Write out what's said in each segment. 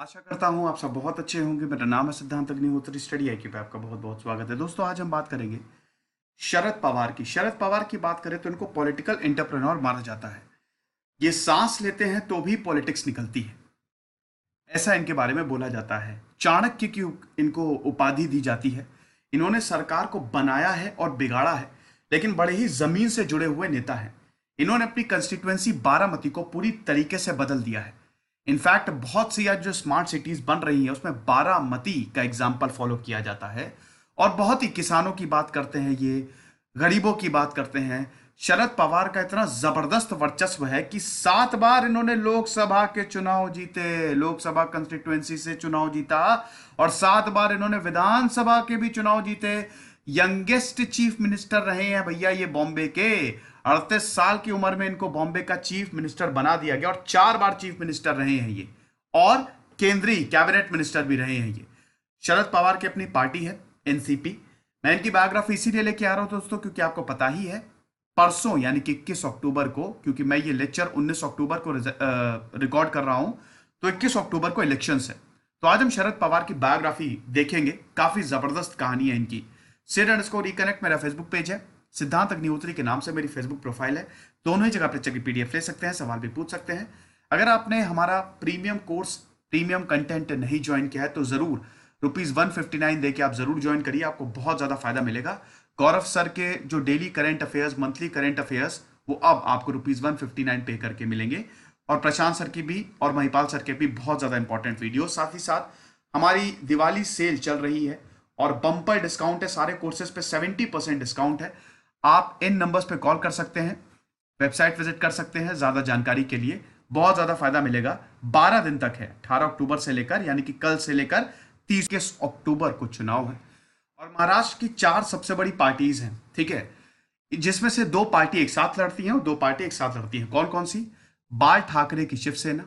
आशा करता हूँ आप सब बहुत अच्छे होंगे। मेरा नाम है सिद्धांत अग्निहोत्री। स्टडी आई क्यू पे आपका बहुत बहुत स्वागत है। दोस्तों, आज हम बात करेंगे शरद पवार की। शरद पवार की बात करें तो इनको पॉलिटिकल एंटरप्रेन्योर माना जाता है। ये सांस लेते हैं तो भी पॉलिटिक्स निकलती है, ऐसा इनके बारे में बोला जाता है। चाणक्य की इनको उपाधि दी जाती है। इन्होंने सरकार को बनाया है और बिगाड़ा है, लेकिन बड़े ही जमीन से जुड़े हुए नेता हैं। इन्होंने अपनी कंस्टिट्यूएंसी बारामती को पूरी तरीके से बदल दिया है। इनफैक्ट बहुत सी आज जो स्मार्ट सिटीज बन रही हैं उसमें बारामती का एग्जाम्पल फॉलो किया जाता है। और बहुत ही किसानों की बात करते हैं, ये गरीबों की बात करते हैं। शरद पवार का इतना जबरदस्त वर्चस्व है कि 7 बार इन्होंने लोकसभा के चुनाव जीते, लोकसभा कंस्टिट्यूएंसी से चुनाव जीता, और 7 बार इन्होंने विधानसभा के भी चुनाव जीते। यंगेस्ट चीफ मिनिस्टर रहे हैं भैया ये बॉम्बे के। 38 साल की उम्र में इनको बॉम्बे का चीफ मिनिस्टर बना दिया गया, और 4 बार चीफ मिनिस्टर रहे हैं ये, और केंद्रीय कैबिनेट मिनिस्टर भी रहे हैं ये। शरद पवार की अपनी पार्टी है एनसीपी। मैं इनकी बायोग्राफी इसीलिए लेके आ रहा हूं दोस्तों क्योंकि आपको पता ही है परसों यानी कि 21 अक्टूबर को, क्योंकि मैं ये लेक्चर 19 अक्टूबर को रिकॉर्ड कर रहा हूं, तो 21 अक्टूबर को इलेक्शंस है। तो आज हम शरद पवार की बायोग्राफी देखेंगे। काफी जबरदस्त कहानी है इनकी। @reconnect मेरा फेसबुक पेज है, सिद्धांत अग्निहोत्री के नाम से मेरी फेसबुक प्रोफाइल है। दोनों ही जगह पर चेक पीडीएफ ले सकते हैं, सवाल भी पूछ सकते हैं। अगर आपने हमारा प्रीमियम कोर्स, प्रीमियम कंटेंट नहीं ज्वाइन किया है तो जरूर ₹159 देके आप जरूर ज्वाइन करिए, आपको बहुत ज्यादा फायदा मिलेगा। गौरव सर के जो daily current affairs, monthly current affairs, वो अब आपको ₹159 पे करके मिलेंगे। और प्रशांत सर की भी और महिपाल सर के भी बहुत ज्यादा इंपॉर्टेंट वीडियो। साथ ही साथ हमारी दिवाली सेल चल रही है और बम्पर डिस्काउंट है। सारे कोर्सेज पे 70% डिस्काउंट है। आप इन नंबर्स पे कॉल कर सकते हैं, वेबसाइट विजिट कर सकते हैं ज्यादा जानकारी के लिए। बहुत ज्यादा फायदा मिलेगा। 12 दिन तक है, 18 अक्टूबर से लेकर, यानी कि कल से लेकर 30 अक्टूबर को चुनाव है। और महाराष्ट्र की 4 सबसे बड़ी पार्टीज हैं, ठीक है, जिसमें से 2 पार्टी एक साथ लड़ती हैं और 2 पार्टी एक साथ लड़ती हैं। कौन कौन सी? बाल ठाकरे की शिवसेना,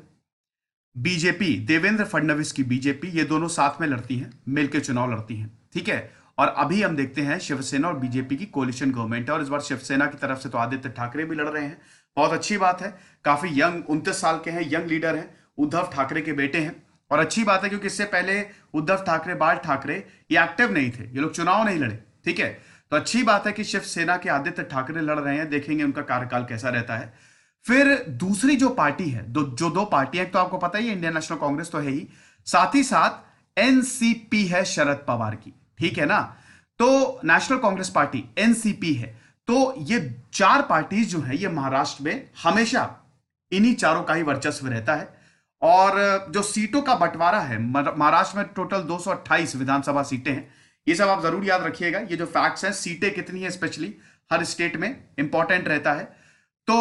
बीजेपी देवेंद्र फडणवीस की बीजेपी, ये दोनों साथ में लड़ती हैं, मिलकर चुनाव लड़ती हैं, ठीक है। और अभी हम देखते हैं शिवसेना और बीजेपी की कोलिशन गवर्नमेंट है, और इस बार शिवसेना की तरफ से तो आदित्य ठाकरे भी लड़ रहे हैं। बहुत अच्छी बात है। काफी यंग, 29 साल के हैं, यंग लीडर हैं, उद्धव ठाकरे के बेटे हैं। और अच्छी बात है क्योंकि इससे पहले उद्धव ठाकरे, बाल ठाकरे, ये एक्टिव नहीं थे, ये लोग चुनाव नहीं लड़े, ठीक है। तो अच्छी बात है कि शिवसेना के आदित्य ठाकरे लड़ रहे हैं। देखेंगे उनका कार्यकाल कैसा रहता है। फिर दूसरी जो पार्टी है, जो दो पार्टियां, तो आपको पता ही है इंडियन नेशनल कांग्रेस तो है ही, साथ ही साथ एनसीपी है शरद पवार की, ठीक है ना। तो नेशनल कांग्रेस पार्टी एनसीपी है। तो ये 4 पार्टीज जो है ये महाराष्ट्र में हमेशा इन्हीं चारों का ही वर्चस्व रहता है। और जो सीटों का बंटवारा है, महाराष्ट्र में टोटल 228 विधानसभा सीटें हैं। ये सब आप जरूर याद रखिएगा। ये जो फैक्ट्स हैं, सीटें कितनी है स्पेशली हर स्टेट में इंपॉर्टेंट रहता है। तो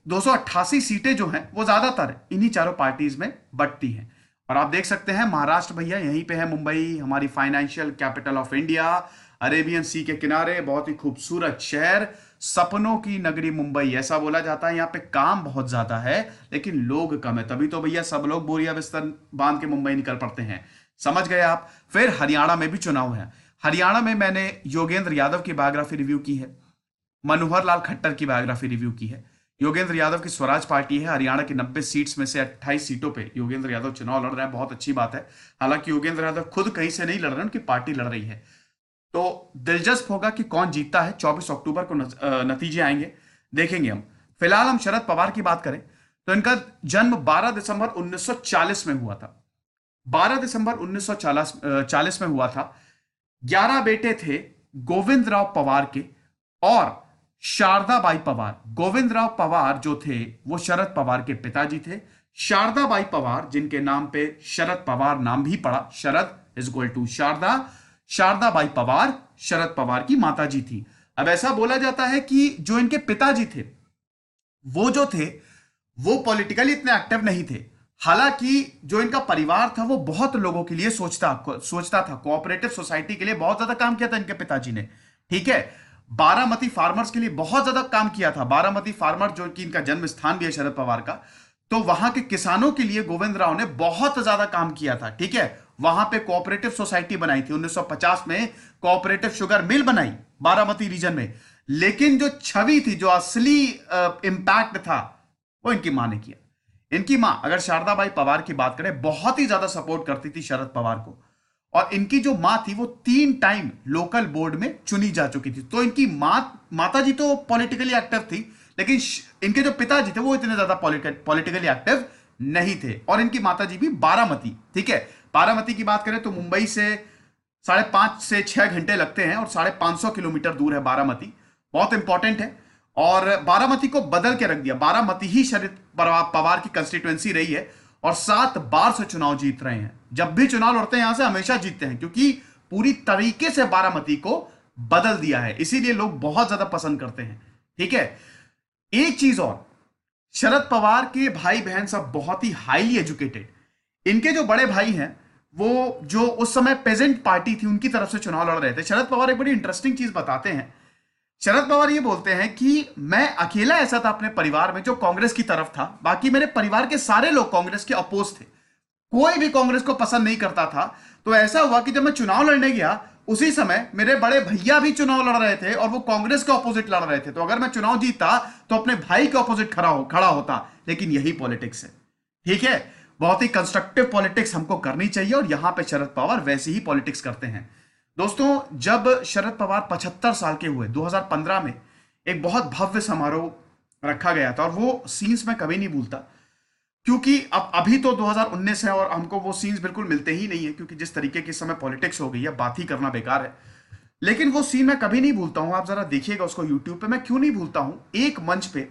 288 सीटें जो हैं वो ज्यादातर इन्हीं चारों पार्टीज में बंटती हैं। और आप देख सकते हैं महाराष्ट्र भैया यहीं पे है, मुंबई हमारी financial capital of India, Arabian sea के किनारे, बहुत ही खूबसूरत शहर, सपनों की नगरी मुंबई। ऐसा बोला जाता है यहाँ पे काम बहुत ज्यादा है लेकिन लोग कम है, तभी तो भैया सब लोग बोरिया बिस्तर बांध के मुंबई निकल पड़ते हैं। समझ गए आप। फिर हरियाणा में भी चुनाव है। हरियाणा में मैंने योगेंद्र यादव की बायोग्राफी रिव्यू की है, मनोहर लाल खट्टर की बायोग्राफी रिव्यू की है। योगेंद्र यादव की स्वराज पार्टी है। हरियाणा की 90 सीट्स में से 28 सीटों पे योगेंद्र यादव चुनाव लड़ रहे हैं, बहुत अच्छी बात है। हालांकि योगेंद्र यादव खुद कहीं से नहीं लड़ रहे हैं, उनकी पार्टी लड़ रही है। तो दिलचस्प होगा कि कौन जीतता है। 24 अक्टूबर को नतीजे आएंगे, देखेंगे हम। फिलहाल हम शरद पवार की बात करें तो इनका जन्म 12 दिसंबर 1940 में हुआ था। 12 दिसंबर 1940 में हुआ था। 11 बेटे थे गोविंद राव पवार के और शारदाबाई पवार। गोविंद राव पवार जो थे वो शरद पवार के पिताजी थे। शारदाबाई पवार, जिनके नाम पे शरद पवार नाम भी पड़ा, Sharad is equal to Sharda, Shardabai Pawar Sharad Pawar की माताजी थी। अब ऐसा बोला जाता है कि जो इनके पिताजी थे वो पॉलिटिकली इतने एक्टिव नहीं थे। हालांकि जो इनका परिवार था वो बहुत लोगों के लिए सोचता था, कोऑपरेटिव सोसाइटी के लिए बहुत ज्यादा काम किया था इनके पिताजी ने, ठीक है। बारामती फार्मर्स के लिए बहुत ज्यादा काम किया था। बारामती फार्मर जो कि इनका जन्म स्थान भी है शरद पवार का, तो वहां के किसानों के लिए गोविंद राव ने बहुत ज्यादा काम किया था, ठीक है। वहां पे कोऑपरेटिव सोसाइटी बनाई थी। 1950 में कोऑपरेटिव शुगर मिल बनाई बारामती रीजन में। लेकिन जो छवि थी, जो असली इंपैक्ट था, वो इनकी मां ने किया। इनकी मां अगर शारदाबाई पवार की बात करें, बहुत ही ज्यादा सपोर्ट करती थी शरद पवार को। और इनकी जो मां थी वो 3 टाइम लोकल बोर्ड में चुनी जा चुकी थी। तो इनकी माता जी तो पॉलिटिकली एक्टिव थी, लेकिन इनके जो पिताजी थे वो इतने ज्यादा पॉलिटिकली एक्टिव नहीं थे। और इनकी माता जी भी बारामती, ठीक है, बारामती की बात करें तो मुंबई से 5.5 से 6 घंटे लगते हैं और 550 किलोमीटर दूर है बारामती, बहुत इंपॉर्टेंट है। और बारामती को बदल के रख दिया, बारामती ही शरद पवार की कंस्टिट्युएंसी रही है और 7 बार से चुनाव जीत रहे हैं। जब भी चुनाव लड़ते हैं यहां से हमेशा जीतते हैं, क्योंकि पूरी तरीके से बारामती को बदल दिया है, इसीलिए लोग बहुत ज्यादा पसंद करते हैं। ठीक है, एक चीज और, शरद पवार के भाई बहन सब बहुत ही हाईली एजुकेटेड। इनके जो बड़े भाई हैं वो जो उस समय पेजेंट पार्टी थी उनकी तरफ से चुनाव लड़ रहे थे। शरद पवार एक बड़ी इंटरेस्टिंग चीज बताते हैं। शरद पवार ये बोलते हैं कि मैं अकेला ऐसा था अपने परिवार में जो कांग्रेस की तरफ था, बाकी मेरे परिवार के सारे लोग कांग्रेस के अपोज थे, कोई भी कांग्रेस को पसंद नहीं करता था। तो ऐसा हुआ कि जब मैं चुनाव लड़ने गया उसी समय मेरे बड़े भैया भी चुनाव लड़ रहे थे और वो कांग्रेस के ऑपोजिट लड़ रहे थे। तो अगर मैं चुनाव जीता तो अपने भाई के ऑपोजिट खड़ा होता। लेकिन यही पॉलिटिक्स है, ठीक है, बहुत ही कंस्ट्रक्टिव पॉलिटिक्स हमको करनी चाहिए और यहां पे शरद पवार वैसे ही पॉलिटिक्स करते हैं। दोस्तों, जब शरद पवार 75 साल के हुए 2015 में, एक बहुत भव्य समारोह रखा गया था और वो सीन्स मैं कभी नहीं भूलता, क्योंकि अब अभी तो 2019 है और हमको वो सीन्स बिल्कुल मिलते ही नहीं है, क्योंकि जिस तरीके की समय पॉलिटिक्स हो गई है बात ही करना बेकार है। लेकिन वो सीन मैं कभी नहीं भूलता हूं, आप जरा देखिएगा उसको यूट्यूब पे। मैं क्यों नहीं भूलता हूं, एक मंच पे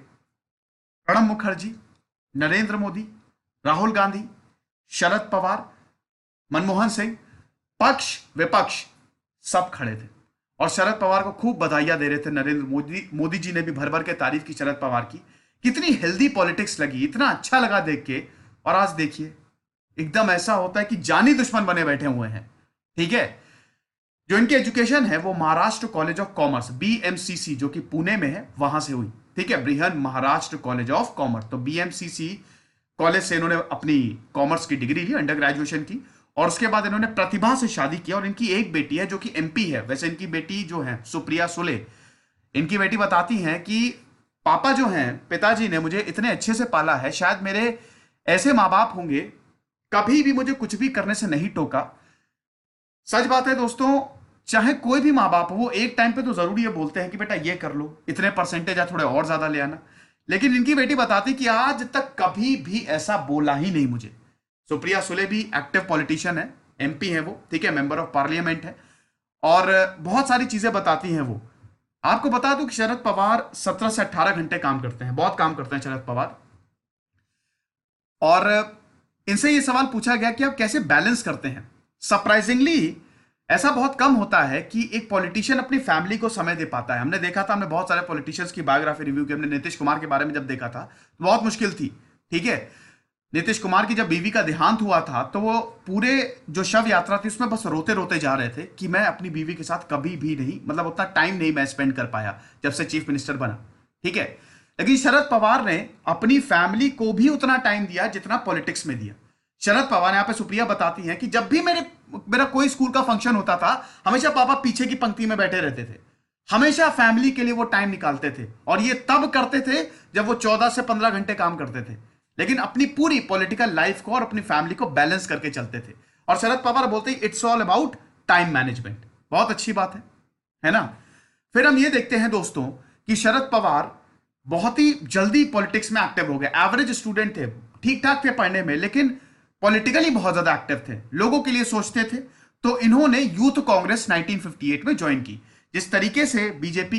प्रणब मुखर्जी, नरेंद्र मोदी, राहुल गांधी, शरद पवार, मनमोहन सिंह, पक्ष विपक्ष सब खड़े थे और शरद पवार को खूब बधाइयां दे रहे थे। नरेंद्र मोदी जी ने भी भर भर के तारीफ की शरद पवार की। कितनी हेल्दी पॉलिटिक्स लगी, इतना अच्छा लगा देख के। और आज देखिए, एकदम ऐसा होता है कि जानी दुश्मन बने बैठे हुए हैं। ठीक है, जो इनकी एजुकेशन है वो Maharashtra college of commerce, BMCC, जो कि पुणे में है, वहां से हुई। ठीक है, Brihan Maharashtra college of commerce, तो BMCC कॉलेज से इन्होंने अपनी कॉमर्स की डिग्री ली, अंडर ग्रेजुएशन की। और उसके बाद इन्होंने प्रतिभा से शादी की और इनकी एक बेटी है जो कि MP है। वैसे इनकी बेटी जो है सुप्रिया सुले, इनकी बेटी बताती हैं कि पापा जो हैं, पिताजी ने मुझे इतने अच्छे से पाला है, शायद मेरे ऐसे माँ बाप होंगे, कभी भी मुझे कुछ भी करने से नहीं टोका। सच बात है दोस्तों, चाहे कोई भी माँ बाप हो, वो एक टाइम पे तो जरूर ये बोलते हैं कि बेटा ये कर लो, इतने परसेंटेज या थोड़े और ज्यादा ले आना। लेकिन इनकी बेटी बताती कि आज तक कभी भी ऐसा बोला ही नहीं मुझे। सुप्रिया सुले भी एक्टिव पॉलिटिशियन है, MP है वो, ठीक है, मेंबर ऑफ पार्लियामेंट है और बहुत सारी चीजें बताती हैं वो। आपको बता दूं कि शरद पवार 17 से 18 घंटे काम करते हैं, बहुत काम करते हैं शरद पवार। और इनसे ये सवाल पूछा गया कि आप कैसे बैलेंस करते हैं। सरप्राइजिंगली ऐसा बहुत कम होता है कि एक पॉलिटिशियन अपनी फैमिली को समय दे पाता है। हमने देखा था, हमने बहुत सारे पॉलिटिशियंस की बायोग्राफी रिव्यू की, हमने नीतीश कुमार के बारे में जब देखा था तो बहुत मुश्किल थी। ठीक है, नीतीश कुमार की जब बीवी का देहांत हुआ था तो वो पूरे जो शव यात्रा थी उसमें बस रोते रोते जा रहे थे कि मैं अपनी बीवी के साथ कभी भी नहीं, मतलब उतना टाइम नहीं मैं स्पेंड कर पाया जब से चीफ मिनिस्टर बना। ठीक है, लेकिन शरद पवार ने अपनी फैमिली को भी उतना टाइम दिया जितना पॉलिटिक्स में दिया। शरद पवार, यहाँ पे सुप्रिया बताती हैं कि जब भी मेरा कोई स्कूल का फंक्शन होता था, हमेशा पापा पीछे की पंक्ति में बैठे रहते थे, हमेशा फैमिली के लिए वो टाइम निकालते थे। और ये तब करते थे जब वो 14 से 15 घंटे काम करते थे, लेकिन अपनी पूरी पॉलिटिकल लाइफ को और अपनी फैमिली को बैलेंस करके चलते थे। और शरद पवार बोलते हैं it's all about time management. बहुत अच्छी बात है ना। फिर हम ये देखते हैं दोस्तों कि शरद पवार बहुत ही जल्दी पॉलिटिक्स में एक्टिव हो गए। एवरेज स्टूडेंट थे, ठीक ठाक थे पढ़ने में, लेकिन पॉलिटिकली बहुत ज्यादा एक्टिव थे, लोगों के लिए सोचते थे। तो इन्होंने यूथ कांग्रेस 1958 में ज्वाइन की। जिस तरीके से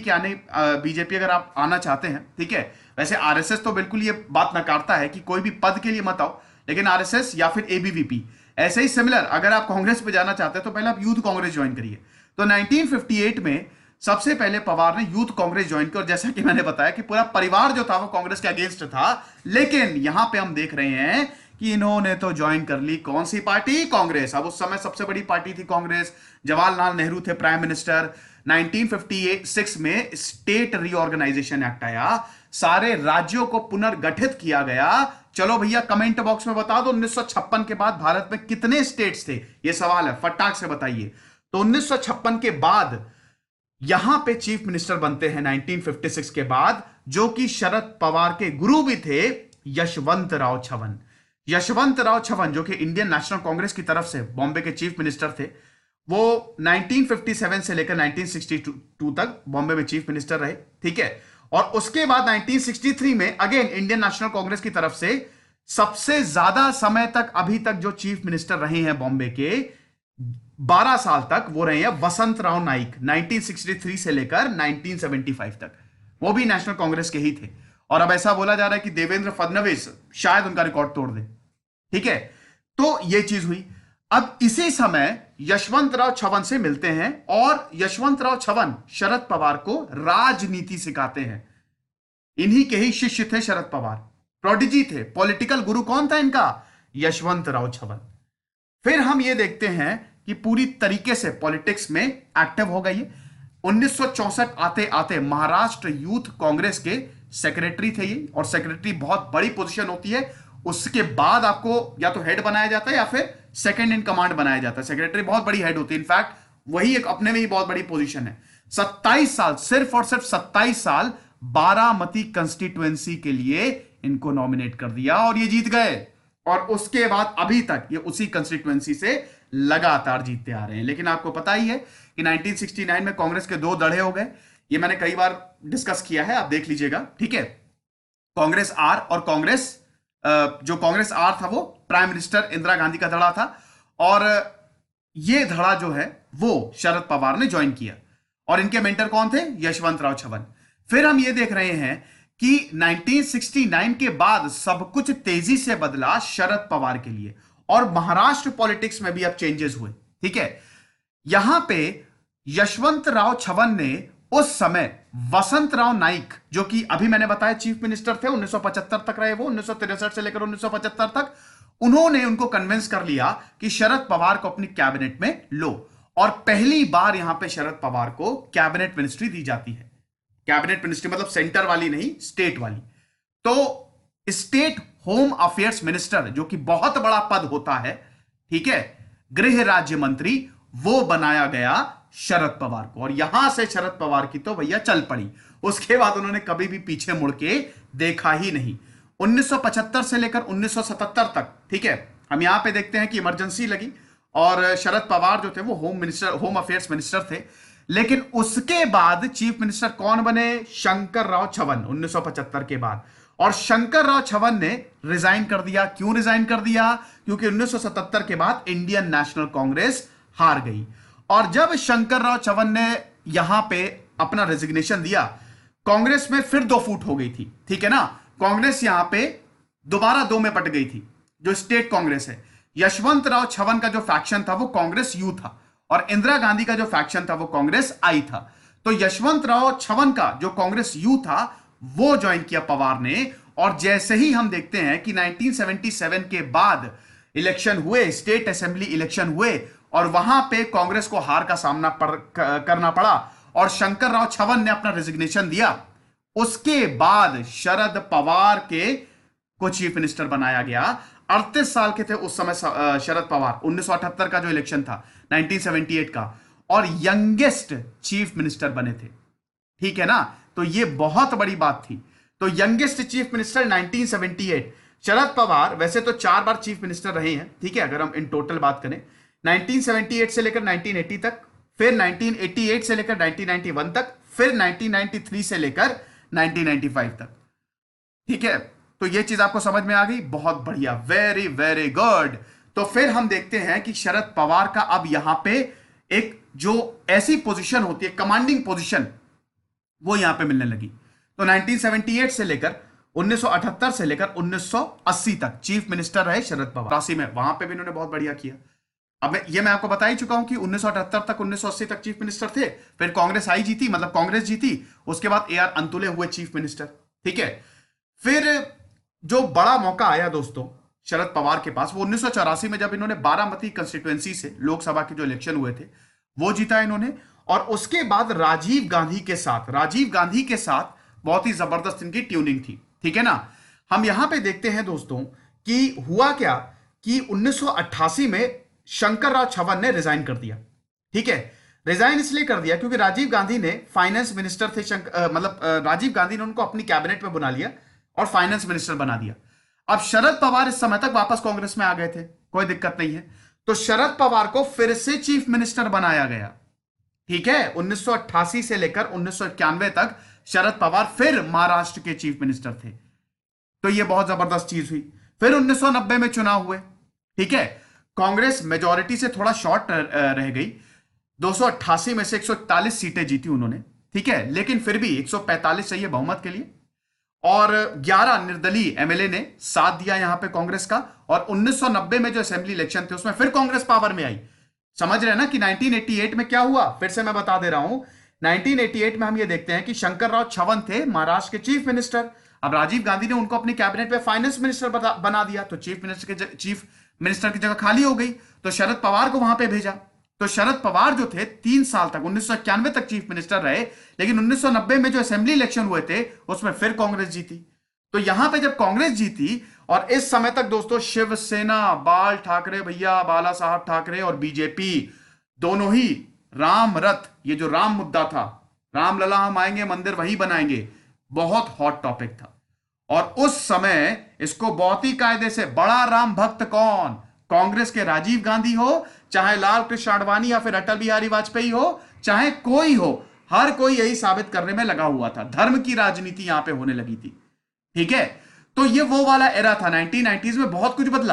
बीजेपी अगर आप आना चाहते हैं, ठीक है, वैसे RSS तो बिल्कुल ये बात नकारता है कि कोई भी पद के लिए मत आओ, लेकिन RSS या फिर ABVP ऐसे ही सिमिलर, अगर आप कांग्रेस पे जाना चाहते हैं तो पहले आप यूथ कांग्रेस ज्वाइन करिए। तो 1958 में सबसे पहले पवार ने यूथ कांग्रेस ज्वाइन की और जैसा कि मैंने बताया कि पूरा परिवार जो था वो कांग्रेस के अगेंस्ट था। लेकिन यहां पे हम देख रहे हैं कि इन्होंने तो ज्वाइन कर ली कौन सी पार्टी? कांग्रेस। अब उस समय सबसे बड़ी पार्टी थी कांग्रेस, जवाहरलाल नेहरू थे प्राइम मिनिस्टर। 1956 में स्टेट रीऑर्गेनाइजेशन एक्ट आया, सारे राज्यों को पुनर्गठित किया गया। चलो भैया कमेंट बॉक्स में बता दो 1956 के बाद भारत में कितने स्टेट्स थे, ये सवाल है, फटाक से बताइए। तो 1956 के बाद यहां पे चीफ मिनिस्टर बनते हैं 1956 के बाद, जो कि शरद पवार के गुरु भी थे, यशवंत राव छवन। यशवंत राव छवन जो कि इंडियन नेशनल कांग्रेस की तरफ से बॉम्बे के चीफ मिनिस्टर थे, वो 1957 से लेकर 1962 तक बॉम्बे में चीफ मिनिस्टर रहे, ठीक है। और उसके बाद 1963 में अगेन इंडियन नेशनल कांग्रेस की तरफ से सबसे ज्यादा समय तक अभी तक जो चीफ मिनिस्टर रहे हैं बॉम्बे के, 12 साल तक, वो रहे हैं वसंत राव नाइक, 1963 से लेकर 1975 तक, वो भी नेशनल कांग्रेस के ही थे। और अब ऐसा बोला जा रहा है कि देवेंद्र फडणवीस शायद उनका रिकॉर्ड तोड़ दे, ठीक है। तो ये चीज हुई। अब इसी समय यशवंत राव छवन से मिलते हैं और यशवंत राव छवन शरद पवार को राजनीति सिखाते हैं। इन्हीं के ही शिष्य थे शरद पवार, प्रोडिजी थे। पॉलिटिकल गुरु कौन था इनका? यशवंत राव छवन। फिर हम ये देखते हैं कि पूरी तरीके से पॉलिटिक्स में एक्टिव हो गई। 1964 आते आते महाराष्ट्र यूथ कांग्रेस के सेक्रेटरी थे ये, और सेक्रेटरी बहुत बड़ी पोजीशन होती है। उसके बाद आपको या तो हेड बनाया जाता है या फिर सेकंड इन कमांड बनाया जाता है। सेक्रेटरी बहुत बड़ी हेड होती है, इनफैक्ट वही एक अपने में ही बहुत बड़ी पोजीशन है। 27 साल, सिर्फ और सिर्फ 27 साल बारामती कंस्टिट्युएंसी के लिए इनको नॉमिनेट कर दिया और ये जीत गए। और उसके बाद अभी तक ये उसी कंस्टिट्युएंसी से लगातार जीतते आ रहे हैं। लेकिन आपको पता ही है कि 1969 में कांग्रेस के दो दड़े हो गए। ये मैंने कई बार डिस्कस किया है, आप देख लीजिएगा, ठीक है। कांग्रेस आर और कांग्रेस, जो कांग्रेस आर था वो प्राइम मिनिस्टर इंदिरा गांधी का धड़ा था, और ये धड़ा जो है वो शरद पवार ने ज्वाइन किया। और इनके मेंटर कौन थे? यशवंत राव छवन। फिर हम ये देख रहे हैं कि 1969 के बाद सब कुछ तेजी से बदला शरद पवार के लिए, और महाराष्ट्र पॉलिटिक्स में भी अब चेंजेस हुए, ठीक है। यहां पे यशवंत राव छवन ने उस समय वसंत राव नाइक, जो कि अभी मैंने बताया चीफ मिनिस्टर थे, 1975 तक रहे वो, 1963 से लेकर 1975 तक, उन्होंने उनको कन्विंस कर लिया कि शरद पवार को अपनी कैबिनेट में लो। और पहली बार यहां पे शरद पवार को कैबिनेट मिनिस्ट्री दी जाती है। कैबिनेट मिनिस्ट्री मतलब सेंटर वाली नहीं, स्टेट वाली। तो स्टेट होम अफेयर्स मिनिस्टर, जो कि बहुत बड़ा पद होता है, ठीक है, गृह राज्य मंत्री, वो बनाया गया शरद पवार को। और यहां से शरद पवार की तो भैया चल पड़ी। उसके बाद उन्होंने कभी भी पीछे मुड़ के देखा ही नहीं। 1975 से लेकर 1977 तक, ठीक है, हम यहां पे देखते हैं कि इमरजेंसी लगी और शरद पवार जो थे वो होम अफेयर्स मिनिस्टर थे। लेकिन उसके बाद चीफ मिनिस्टर कौन बने? शंकर राव छवन, 1975 के बाद। और शंकर राव छवन ने रिजाइन कर दिया। क्यों रिजाइन कर दिया? क्योंकि 1977 के बाद इंडियन नेशनल कांग्रेस हार गई। और जब शंकर राव छवन ने यहां पे अपना रेजिग्नेशन दिया, कांग्रेस में फिर दो फूट हो गई थी, ठीक है ना। कांग्रेस यहां पे दोबारा दो में पट गई थी, जो स्टेट कांग्रेस है। यशवंत राव छवन का जो फैक्शन था वो कांग्रेस यू था, और इंदिरा गांधी का जो फैक्शन था वो कांग्रेस आई था। तो यशवंत राव छवन का जो कांग्रेस यू था वो ज्वाइन किया पवार ने। और जैसे ही हम देखते हैं कि 1977 के बाद इलेक्शन हुए, स्टेट असेंबली इलेक्शन हुए, और वहां पे कांग्रेस को हार का सामना करना पड़ा और शंकर राव छवन ने अपना रेजिग्नेशन दिया। उसके बाद शरद पवार को चीफ मिनिस्टर बनाया गया। 38 साल के थे उस समय शरद पवार, 1978 का जो इलेक्शन था, 1978 का, और यंगेस्ट चीफ मिनिस्टर बने थे, ठीक है ना। तो ये बहुत बड़ी बात थी। तो youngest chief minister 1978। Sharad Pawar वैसे तो 4 बार चीफ मिनिस्टर रहे हैं, ठीक है, अगर हम इन टोटल बात करें, 1978 से लेकर 1980 तक, फिर 1988 से लेकर 1991 तक, फिर 1993 से लेकर 1995 तक, ठीक है। तो ये चीज आपको समझ में आ गई? बहुत बढ़िया, वेरी वेरी गुड। तो फिर हम देखते हैं कि शरद पवार का अब यहां पे एक जो ऐसी पोजीशन होती है, कमांडिंग पोजीशन, वो यहां पे मिलने लगी। तो 1978 से लेकर 1978 से लेकर 1980 तक चीफ मिनिस्टर रहे शरद पवार। 80 में वहां पे भी इन्होंने बहुत बढ़िया किया। अब मैं आपको बता ही चुका हूं कि 1978 तक 1980 तक चीफ मिनिस्टर थे। फिर कांग्रेस आई जीती, मतलब कांग्रेस जीती। उसके बाद AR अंतुले हुए चीफ मिनिस्टर, ठीक है। फिर जो बड़ा मौका आया दोस्तों शरद पवार के पास, वो 1984 में, जब इन्होंने बारामती कंस्टिट्युएंसी से लोकसभा के जो इलेक्शन हुए थे वो जीता इन्होंने। और उसके बाद राजीव गांधी के साथ बहुत ही जबरदस्त इनकी ट्यूनिंग थी, ठीक है ना। हम यहां पे देखते हैं दोस्तों कि हुआ क्या कि 1988 में शंकर राव छवन ने रिजाइन कर दिया, ठीक है। रिजाइन इसलिए कर दिया क्योंकि राजीव गांधी ने फाइनेंस मिनिस्टर थे, राजीव गांधी ने उनको अपनी कैबिनेट में बुला लिया और फाइनेंस मिनिस्टर बना दिया। अब शरद पवार इस समय तक वापस कांग्रेस में आ गए थे, कोई दिक्कत नहीं है, तो शरद पवार को फिर से चीफ मिनिस्टर बनाया गया। ठीक है, 1988 से लेकर 1991 तक शरद पवार फिर महाराष्ट्र के चीफ मिनिस्टर थे। तो यह बहुत जबरदस्त चीज हुई। फिर 1990 में चुनाव हुए। ठीक है, कांग्रेस मेजॉरिटी से थोड़ा शॉर्ट रह गई, 288 में से 141 सीटें जीती उन्होंने। ठीक है, लेकिन फिर भी 145 चाहिए बहुमत के लिए, और 11 निर्दलीय एमएलए ने साथ दिया यहां पे कांग्रेस का। और 1990 में जो असेंबली इलेक्शन थे उसमें फिर कांग्रेस पावर में आई। समझ रहे हैं ना कि 1988 में क्या हुआ, फिर से मैं बता दे रहा हूं। 1988 में हम ये देखते हैं कि शंकरराव छवन थे महाराष्ट्र के चीफ मिनिस्टर। अब राजीव गांधी ने उनको अपनी कैबिनेट में फाइनेंस मिनिस्टर बना दिया, तो चीफ मिनिस्टर की जगह खाली हो गई, तो शरद पवार को वहां पे भेजा। तो शरद पवार जो थे 3 साल तक 1991 तक चीफ मिनिस्टर रहे, लेकिन 1990 में जो असेंबली इलेक्शन हुए थे उसमें फिर कांग्रेस जीती। तो यहां पे जब कांग्रेस जीती, और इस समय तक दोस्तों शिवसेना, बाल ठाकरे भैया, बाला साहब ठाकरे और बीजेपी दोनों ही राम रथ, ये जो राम मुद्दा था, राम लला हम आएंगे मंदिर वही बनाएंगे, बहुत हॉट टॉपिक था। और उस समय इसको बहुत ही कायदे से, बड़ा राम भक्त कौन, कांग्रेस के राजीव गांधी हो, चाहे लाल कृष्ण आडवाणी या फिर अटल बिहारी वाजपेयी हो, चाहे कोई हो, हर कोई यही साबित करने में लगा हुआ था। धर्म की राजनीति यहां पे होने लगी थी। ठीक है, तो ये वो वाला एरा था। 1990s में बहुत कुछ बदला।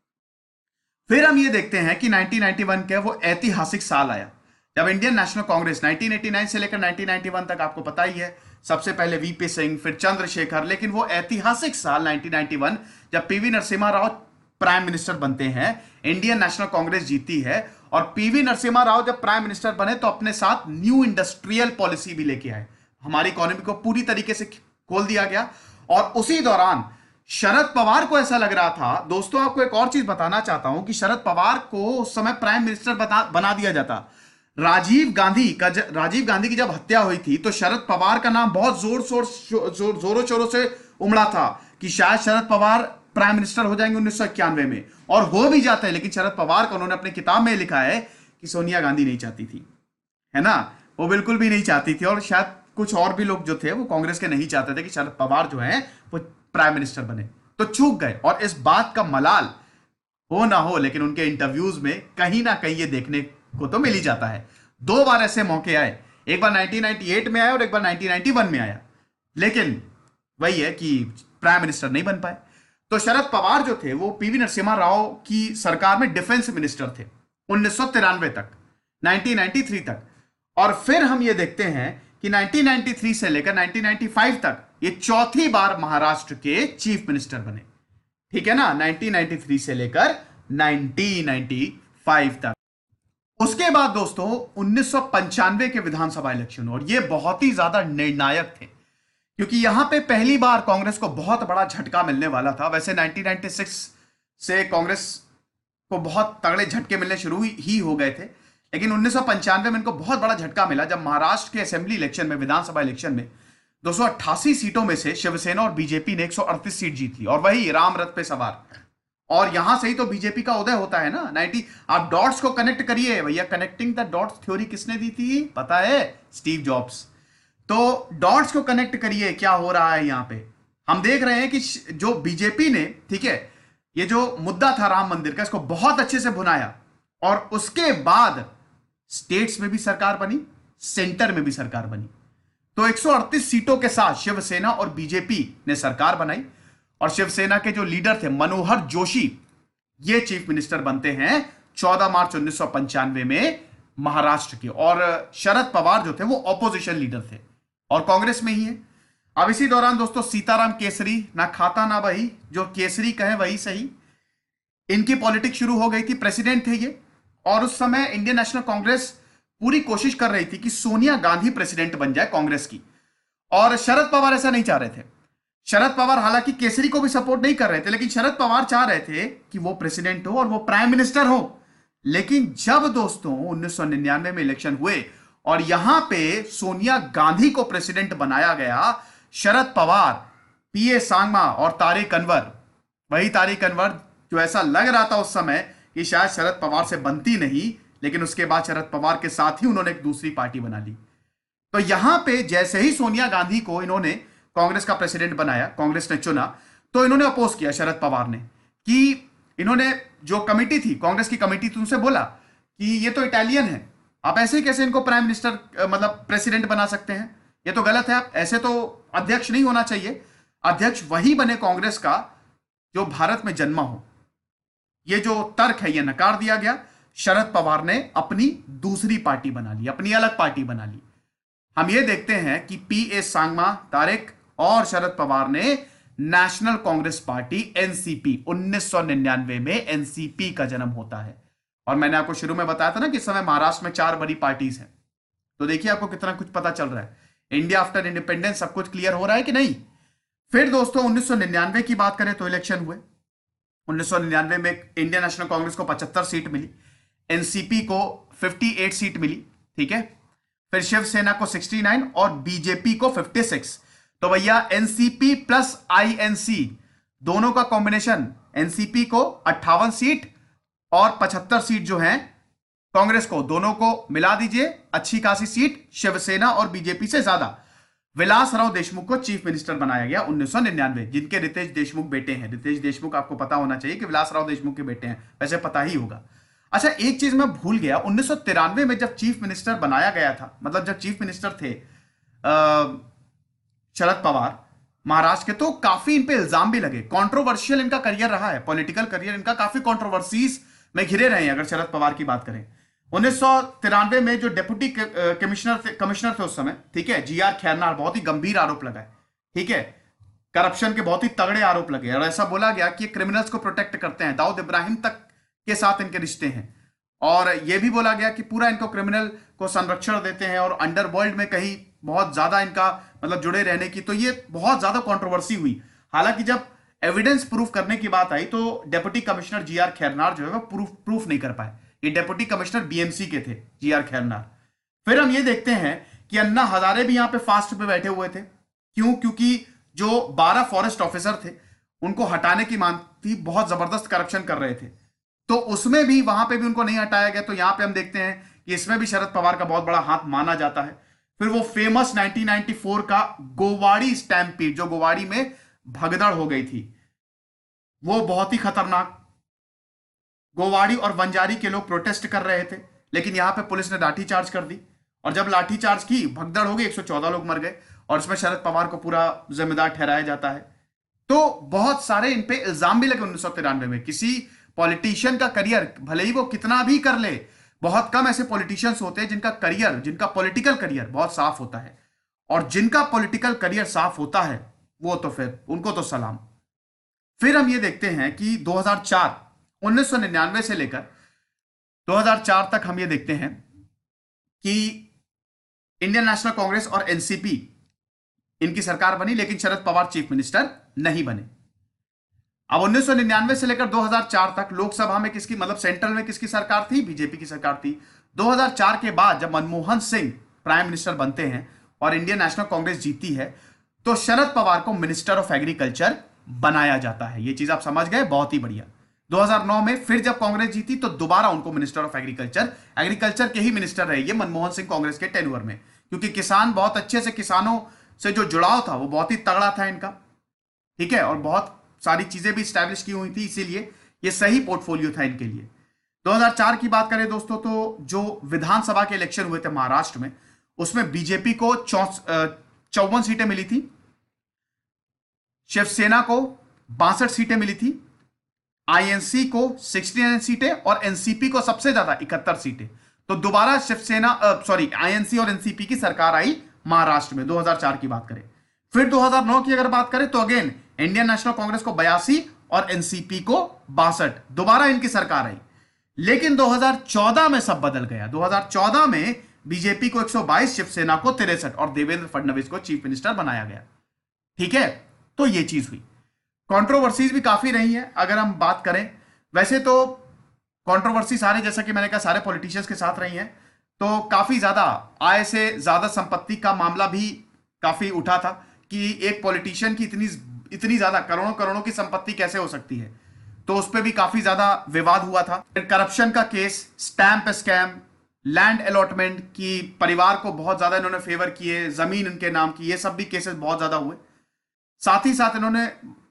फिर हम ये देखते हैं कि 1991 के वो ऐतिहासिक साल आया जब इंडियन नेशनल कांग्रेस 1989 से लेकर 1991 तक, आपको पता ही है, सबसे पहले वीपी सिंह, फिर चंद्रशेखर, लेकिन वो ऐतिहासिक साल 1991 जब PV Narasimha Rao prime minister बनते हैं, इंडियन नेशनल कांग्रेस जीती है, और पीवी नरसिम्हा राव जब प्राइम मिनिस्टर बने तो अपने साथ न्यू इंडस्ट्रियल पॉलिसी भी लेके आए। हमारी इकोनॉमी को पूरी तरीके से खोल दिया गया। और उसी दौरान शरद पवार को ऐसा लग रहा था, दोस्तों आपको एक और चीज बताना चाहता हूं कि शरद पवार को उस समय प्राइम मिनिस्टर बना दिया जाता। राजीव गांधी की जब हत्या हुई थी तो शरद पवार का नाम बहुत जोरों शोरों से उमड़ा था कि शायद शरद पवार प्राइम मिनिस्टर हो जाएंगे 1991 में, और हो भी जाते हैं। लेकिन शरद पवार को उन्होंने अपनी किताब में लिखा है कि सोनिया गांधी नहीं चाहती थी, है ना, वो बिल्कुल भी नहीं चाहती थी, और शायद कुछ और भी लोग जो थे वो कांग्रेस के नहीं चाहते थे कि शरद पवार जो है वो प्राइम मिनिस्टर बने, तो चूक गए। और इस बात का मलाल हो ना हो, लेकिन उनके इंटरव्यूज में कहीं ना कहीं ये देखने को तो मिल ही जाता है। 2 बार ऐसे मौके आए, एक बार 1998 में आया और एक बार 1991 में आया, लेकिन वही है कि प्राइम मिनिस्टर नहीं बन पाए। तो शरद पवार जो थे वो पीवी नरसिम्हा राव की सरकार में डिफेंस मिनिस्टर थे 1993 तक, 1993 तक। और फिर हम ये देखते हैं कि 1993 से लेकर 1995 तक ये चौथी बार महाराष्ट्र के चीफ मिनिस्टर बने। ठीक है ना, 1993 से लेकर 1995 तक। उसके बाद दोस्तों 1995 के विधानसभा इलेक्शन, और ये बहुत ही ज्यादा निर्णायक थे क्योंकि यहां पे पहली बार कांग्रेस को बहुत बड़ा झटका मिलने वाला था। वैसे 1996 से कांग्रेस को बहुत तगड़े झटके मिलने शुरू ही हो गए थे, लेकिन 1995 में इनको बहुत बड़ा झटका मिला जब महाराष्ट्र के असेंबली इलेक्शन में, विधानसभा इलेक्शन में 288 सीटों में से शिवसेना और बीजेपी ने 138 सीट जीत ली, और वही राम रथ पे सवार। और यहां से ही तो बीजेपी का उदय होता है ना। 90 आप डॉट्स को कनेक्ट करिए भैया, कनेक्टिंग द डॉट्स थ्योरी किसने दी थी पता है? Steve Jobs. तो डॉट्स को कनेक्ट करिए, क्या हो रहा है यहां पे। हम देख रहे हैं कि जो बीजेपी ने, ठीक है, ये जो मुद्दा था राम मंदिर का, इसको बहुत अच्छे से भुनाया, और उसके बाद स्टेट्स में भी सरकार बनी, सेंटर में भी सरकार बनी। तो 138 सीटों के साथ शिवसेना और बीजेपी ने सरकार बनाई, और शिवसेना के जो लीडर थे मनोहर जोशी, ये चीफ मिनिस्टर बनते हैं 14 मार्च 1995 में महाराष्ट्र के। और शरद पवार जो थे वो ऑपोजिशन लीडर थे और कांग्रेस में ही है। अब इसी दौरान दोस्तों सीताराम केसरी, ना खाता ना बही, जो केसरी कहे वही सही, इनकी पॉलिटिक्स शुरू हो गई थी। प्रेसिडेंट थे ये, और उस समय इंडियन नेशनल कांग्रेस पूरी कोशिश कर रही थी कि सोनिया गांधी प्रेसिडेंट बन जाए कांग्रेस की, और शरद पवार ऐसा नहीं चाह रहे थे। शरद पवार हालांकि केसरी को भी सपोर्ट नहीं कर रहे थे, लेकिन शरद पवार चाह रहे थे कि वो प्रेसिडेंट हो और वो प्राइम मिनिस्टर हो। लेकिन जब दोस्तों 1999 में इलेक्शन हुए और यहां पे सोनिया गांधी को प्रेसिडेंट बनाया गया, शरद पवार, पीए सांगमा और तारिक अनवर, वही तारिक अनवर जो ऐसा लग रहा था उस समय कि शायद शरद पवार से बनती नहीं, लेकिन उसके बाद शरद पवार के साथ ही उन्होंने एक दूसरी पार्टी बना ली। तो यहां पे जैसे ही सोनिया गांधी को इन्होंने कांग्रेस का प्रेसिडेंट बनाया, कांग्रेस ने चुना, तो इन्होंने अपोज किया शरद पवार ने, कि इन्होंने जो कमिटी थी, कांग्रेस की कमिटी थी, उनसे बोला कि ये तो इटालियन है, आप ऐसे ही कैसे इनको प्राइम मिनिस्टर मतलब प्रेसिडेंट बना सकते हैं, ये तो गलत है, आप ऐसे तो अध्यक्ष नहीं होना चाहिए, अध्यक्ष वही बने कांग्रेस का जो भारत में जन्मा हो। ये जो तर्क है ये नकार दिया गया। शरद पवार ने अपनी दूसरी पार्टी बना ली, अपनी अलग पार्टी बना ली। हम ये देखते हैं कि पी.ए. सांगमा तारिक और शरद पवार ने नेशनल कांग्रेस पार्टी एनसीपी 1999 में एनसीपी का जन्म होता है। और मैंने आपको शुरू में बताया था ना कि इस समय महाराष्ट्र में 4 बड़ी पार्टीज हैं। तो देखिए आपको कितना कुछ पता चल रहा है। इंडिया आफ्टर इंडिपेंडेंस सब कुछ क्लियर हो रहा है कि नहीं। फिर दोस्तों 1999 की बात करें तो इलेक्शन हुए। 1999 में इंडियन नेशनल कांग्रेस को 75 सीट मिली, एनसीपी को 58 सीट मिली, ठीक है। फिर शिवसेना को 69 और बीजेपी को 56। तो भैया एनसीपी प्लस आईएनसी दोनों का कॉम्बिनेशन, एनसीपी को 58 सीट और 75 सीट जो हैं कांग्रेस को, दोनों को मिला दीजिए, अच्छी खासी सीट शिवसेना और बीजेपी से ज्यादा। विलासराव देशमुख को चीफ मिनिस्टर बनाया गया 1999, जिनके रितेश देशमुख बेटे हैं। रितेश देशमुख आपको पता होना चाहिए कि विलासराव देशमुख के बेटे हैं, वैसे पता ही होगा। अच्छा एक चीज मैं भूल गया, 1993 में जब चीफ मिनिस्टर बनाया गया था, मतलब जब चीफ मिनिस्टर थे शरद पवार महाराष्ट्र के, तो काफी इन पे इल्जाम भी लगे। कंट्रोवर्शियल इनका करियर रहा है, पॉलिटिकल करियर इनका काफी कंट्रोवर्सीज में घिरे रहे हैं। अगर शरद पवार की बात करें, 1993 में जो डेप्यूटी कमिश्नर थे उस समय, ठीक है, जीआर खैरनार, बहुत ही गंभीर आरोप लगाए, ठीक है, करप्शन के बहुत ही तगड़े आरोप लगे और ऐसा बोला गया कि क्रिमिनल्स को प्रोटेक्ट करते हैं, दाऊद इब्राहिम तक के साथ इनके रिश्ते हैं। और यह भी बोला गया कि पूरा इनको क्रिमिनल को संरक्षण देते हैं और अंडरवर्ल्ड में कहीं बहुत ज्यादा इनका मतलब जुड़े रहने की, तो ये बहुत ज्यादा कंट्रोवर्सी हुई। हालांकि जब एविडेंस प्रूफ करने की बात आई तो डेप्यूटी कमिश्नर जीआर खैरनार जो है वो प्रूफ नहीं कर पाए। ये डेप्यूटी कमिश्नर बीएमसी के थे जीआर खैरनार। फिर हम ये देखते हैं कि अन्ना हजारे भी यहां पे फास्ट पे बैठे हुए थे। क्यों? क्योंकि जो 12 फॉरेस्ट ऑफिसर थे उनको हटाने की मांग थी, बहुत जबरदस्त करप्शन कर रहे थे, तो उसमें भी वहां पे भी उनको नहीं हटाया गया। तो यहां पे हम देखते हैं कि इसमें भी शरद पवार का बहुत बड़ा हाथ माना जाता है। फिर वो फेमस 1994 का गोवाड़ी स्टैम्पीड, जो गोवाड़ी में भगदड़ हो गई थी, वो बहुत ही खतरनाक। गोवाड़ी और बंजारी के लोग प्रोटेस्ट कर रहे थे, लेकिन यहां पे पुलिस ने लाठीचार्ज कर दी और जब लाठीचार्ज की, भगदड़ हो गई, 114 लोग मर गए और इसमें शरद पवार को पूरा जिम्मेदार ठहराया जाता है। तो बहुत सारे इन पे इल्जाम भी लगे 1993 में। किसी पॉलिटिशियन का करियर भले ही वो कितना भी कर ले, बहुत कम ऐसे पॉलिटिशियंस होते हैं जिनका करियर, जिनका पॉलिटिकल करियर बहुत साफ होता है, और जिनका पॉलिटिकल करियर साफ होता है वो तो फिर उनको तो सलाम। फिर हम ये देखते हैं कि 2004, 1999 से लेकर 2004 तक हम ये देखते हैं कि इंडियन नेशनल कांग्रेस और एनसीपी इनकी सरकार बनी, लेकिन शरद पवार चीफ मिनिस्टर नहीं बने। अब 1999 से लेकर 2004 तक लोकसभा में किसकी, मतलब सेंट्रल में किसकी सरकार थी? बीजेपी की सरकार थी। 2004 के बाद जब मनमोहन सिंह प्राइम मिनिस्टर बनते हैं और इंडियन नेशनल कांग्रेस जीती है, तो शरद पवार को मिनिस्टर ऑफ एग्रीकल्चर बनाया जाता है। यह चीज आप समझ गए, बहुत ही बढ़िया। 2009 में फिर जब कांग्रेस जीती तो दोबारा उनको मिनिस्टर ऑफ एग्रीकल्चर के ही मिनिस्टर रहे ये मनमोहन सिंह कांग्रेस के टेन्योर में, क्योंकि किसान बहुत अच्छे से, किसानों से जो जुड़ाव था वो बहुत ही तगड़ा था इनका, ठीक है, और बहुत सारी चीजें भी स्टैब्लिश की हुई थी, इसीलिए ये सही पोर्टफोलियो था इनके लिए। 2004 की बात करें दोस्तों, तो जो विधानसभा के इलेक्शन हुए थे महाराष्ट्र में, उसमें बीजेपी को 54 सीटें मिली थी, शिवसेना को 62 सीटें मिली थी, आईएनसी को 69 सीटें और एनसीपी को सबसे ज्यादा 71 सीटें। तो दोबारा आईएनसी और एनसीपी की सरकार आई महाराष्ट्र में 2004 की बात करें। फिर 2009 की अगर बात करें तो अगेन इंडियन नेशनल कांग्रेस को 82 और एनसीपी को 62, दोबारा इनकी सरकार आई। लेकिन 2014 में सब बदल गया। 2014 में बीजेपी को 122, शिवसेना को 63 और देवेंद्र फडणवीस को चीफ मिनिस्टर बनाया गया, ठीक है। तो ये चीज हुई। कंट्रोवर्सीज भी काफी रही है अगर हम बात करें। वैसे तो कंट्रोवर्सी सारे, जैसा कि मैंने कहा, सारे पॉलिटिशियंस के साथ रही है, तो काफी ज्यादा आय से ज्यादा संपत्ति का मामला भी काफी उठा था कि एक पॉलिटिशियन की इतनी ज्यादा करोड़ों की संपत्ति कैसे हो सकती है, तो उस पर भी काफी ज्यादा विवाद हुआ था। करप्शन का case, stamp scam, land allotment की, परिवार को बहुत ज्यादा इन्होंने फेवर किए, जमीन इनके नाम की, ये सब भी केसेस बहुत ज्यादा हुए। साथ ही साथ इन्होंने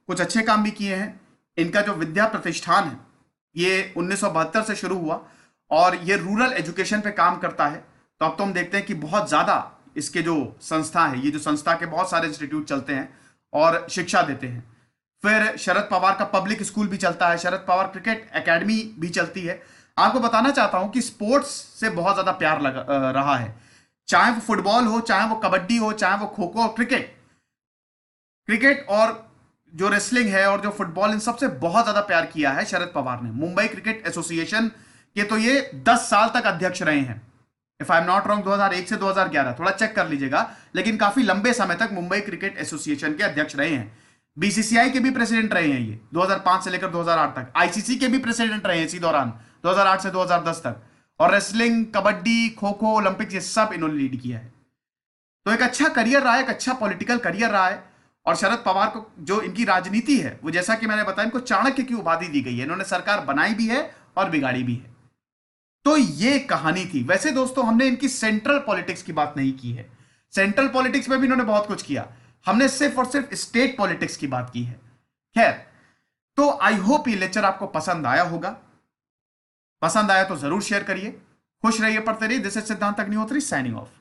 कुछ अच्छे काम भी किए हैं। इनका जो विद्या प्रतिष्ठान है ये 1972 से शुरू हुआ और ये रूरल एजुकेशन पे काम करता है। तो अब तो हम देखते हैं कि बहुत ज्यादा इसके जो संस्था है, ये जो संस्था के बहुत सारे इंस्टीट्यूट चलते हैं और शिक्षा देते हैं। फिर शरद पवार का पब्लिक स्कूल भी चलता है, शरद पवार क्रिकेट एकेडमी भी चलती है। आपको बताना चाहता हूं कि स्पोर्ट्स से बहुत ज्यादा प्यार रहा है, चाहे वो फुटबॉल हो, चाहे वो कबड्डी हो, चाहे वो खो खो और क्रिकेट और जो रेसलिंग है और जो फुटबॉल, इन सबसे बहुत ज्यादा प्यार किया है शरद पवार ने। मुंबई क्रिकेट एसोसिएशन के तो ये 10 साल तक अध्यक्ष रहे हैं, if I am not wrong 2001 से 2011, थोड़ा चेक कर लीजिएगा, लेकिन काफी लंबे समय तक मुंबई क्रिकेट एसोसिएशन के अध्यक्ष रहे हैं। बीसीसीआई के भी प्रेसिडेंट रहे हैं ये 2005 से लेकर 2008 तक। आईसीसी के भी प्रेसिडेंट रहे हैं इसी दौरान 2008 से 2010 तक। और रेसलिंग, कबड्डी, खो खो, ओलंपिक, ये सब इन्होंने लीड किया है। तो एक अच्छा करियर रहा है, एक अच्छा पॉलिटिकल करियर रहा है। और शरद पवार को जो इनकी राजनीति है वो, जैसा कि मैंने बताया, इनको चाणक्य की उपाधि दी गई है। इन्होंने सरकार बनाई भी है और बिगाड़ी भी है। तो ये कहानी थी। वैसे दोस्तों, हमने इनकी सेंट्रल पॉलिटिक्स की बात नहीं की है। सेंट्रल पॉलिटिक्स में भी इन्होंने बहुत कुछ किया, हमने सिर्फ और सिर्फ स्टेट पॉलिटिक्स की बात की है। खैर, तो आई होप ये लेक्चर आपको पसंद आया होगा। पसंद आया तो जरूर शेयर करिए। खुश रहिए, पढ़ते रहिए। दिस इज सिद्धांत अग्निहोत्री साइनिंग ऑफ।